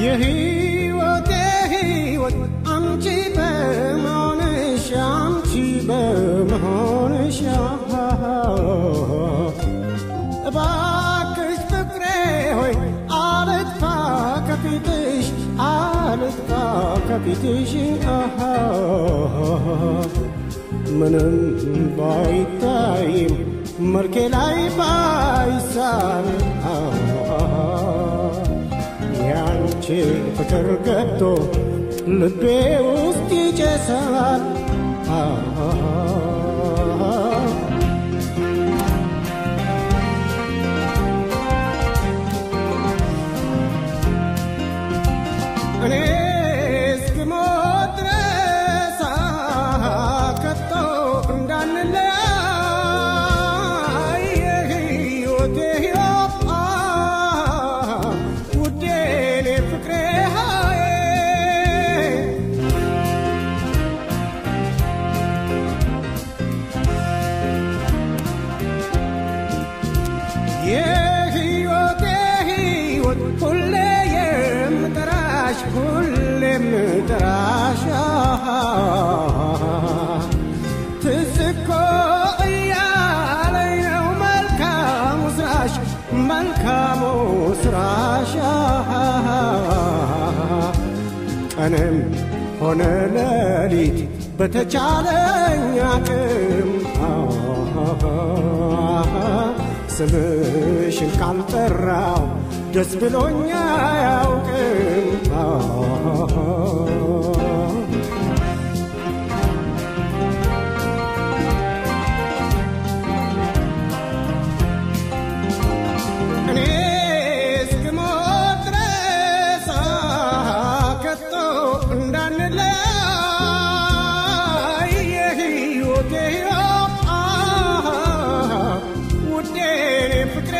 የህይወቴ ህይወት አንቺ በመሆንሽ አንቺ በመሆንሽ እባክሽ ፍቅሬ ሆይ አልጥፋ ከፊትሽ ምንም ባይታይም መልኬ ላይ ባይሳል ያንቺ ፍቅር ገብቶ ልቤ ውስጥ ይጨሳል እኔ እስክሞት ድረስ ከቶ እንዳንለያይ የህይወቴ ህይወት ውዴ እኔ ፍቅሬ የህይወቴ ህይወት ሁሌ ሁሌም ጠራሽ ትዝ እኮ እያለኝ ነው መልካሙ ስራሽ ቀንም ሆነ ሌሊት በተቻለኝ አቅም ስምሽን ካልጠራው ደስ ብሎኝ አያውቅም እኔ እስክሞት ድረስ ከቶ እንዳንለያይ የህይወቴ ህይወት ውዴ እኔ ፍቅሬ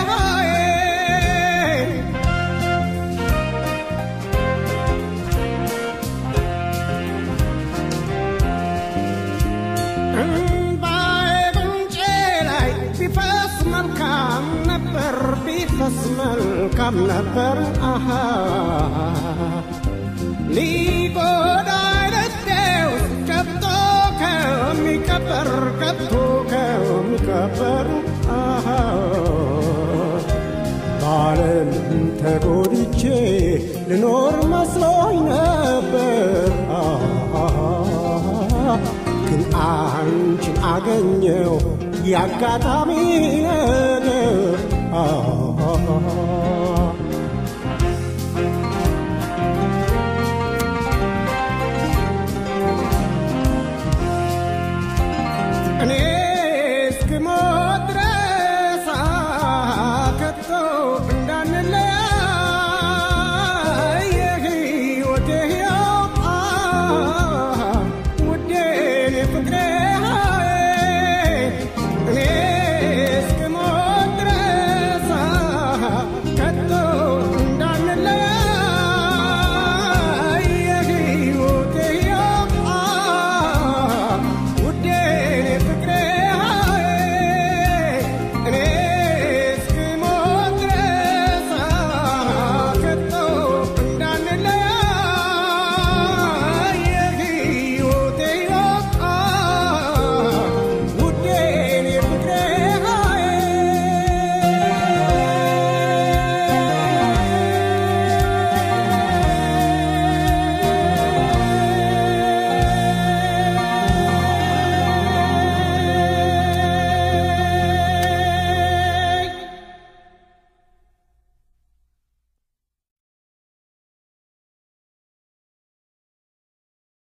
ቢፈስ መልካም ነበር ሊጎዳኝ ልቤ ውስጥ ገብቶ ከሚቀበር ባለም ተጎድቼ ልኖር መስሎኝ ነበር ግን አንቺን አገኘው ያጋጣሚ ነገር